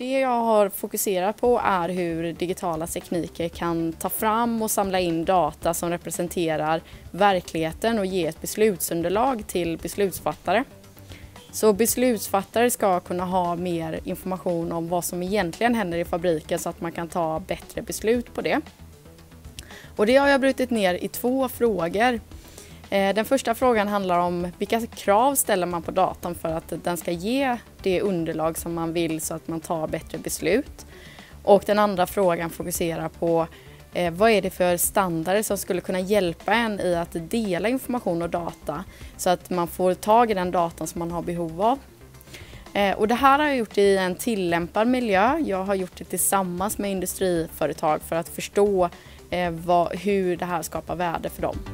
Det jag har fokuserat på är hur digitala tekniker kan ta fram och samla in data som representerar verkligheten och ge ett beslutsunderlag till beslutsfattare. Så beslutsfattare ska kunna ha mer information om vad som egentligen händer i fabriken så att man kan ta bättre beslut på det. Och det har jag brutit ner i 2 frågor. Den första frågan handlar om vilka krav ställer man på datan för att den ska ge det underlag som man vill så att man tar bättre beslut. Och den andra frågan fokuserar på vad är det för standarder som skulle kunna hjälpa en i att dela information och data så att man får tag i den datan som man har behov av. Och det här har jag gjort i en tillämpad miljö. Jag har gjort det tillsammans med industriföretag för att förstå hur det här skapar värde för dem.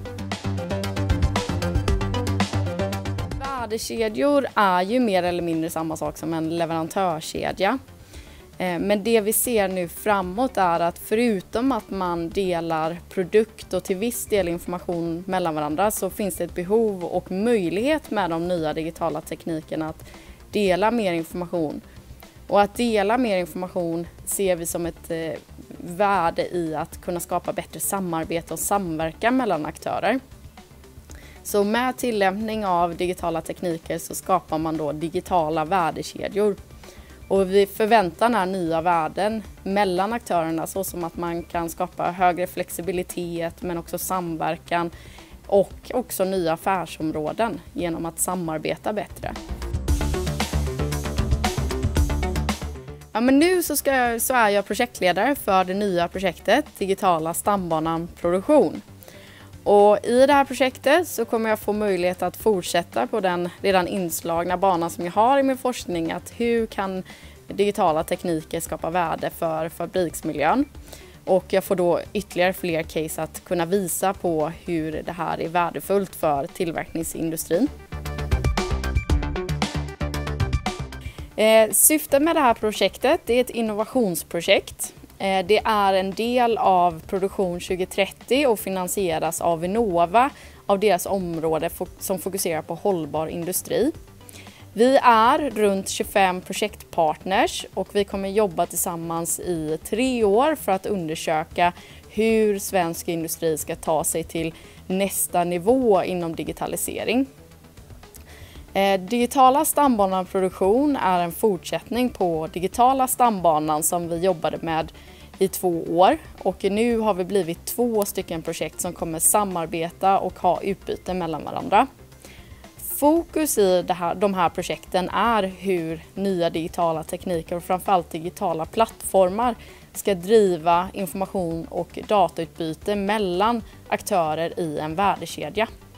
Värdekedjor är ju mer eller mindre samma sak som en leverantörskedja. Men det vi ser nu framåt är att förutom att man delar produkt och till viss del information mellan varandra så finns det ett behov och möjlighet med de nya digitala teknikerna att dela mer information. Och att dela mer information ser vi som ett värde i att kunna skapa bättre samarbete och samverkan mellan aktörer. Så med tillämpning av digitala tekniker så skapar man då digitala värdekedjor. Och vi förväntar nya värden mellan aktörerna så som att man kan skapa högre flexibilitet men också samverkan och också nya affärsområden genom att samarbeta bättre. Ja, men nu så är jag projektledare för det nya projektet Digitala stambanan produktion. Och i det här projektet så kommer jag få möjlighet att fortsätta på den redan inslagna banan som jag har i min forskning. Att hur kan digitala tekniker skapa värde för fabriksmiljön? Och jag får då ytterligare fler case att kunna visa på hur det här är värdefullt för tillverkningsindustrin. Syftet med det här projektet är ett innovationsprojekt. Det är en del av Produktion 2030 och finansieras av Vinnova av deras område som fokuserar på hållbar industri. Vi är runt 25 projektpartners och vi kommer jobba tillsammans i 3 år för att undersöka hur svensk industri ska ta sig till nästa nivå inom digitalisering. Digitala stambanan produktion är en fortsättning på digitala stambanan som vi jobbade med i 2 år och nu har vi blivit 2 stycken projekt som kommer samarbeta och ha utbyte mellan varandra. Fokus i de här projekten är hur nya digitala tekniker och framförallt digitala plattformar ska driva information och datautbyte mellan aktörer i en värdekedja.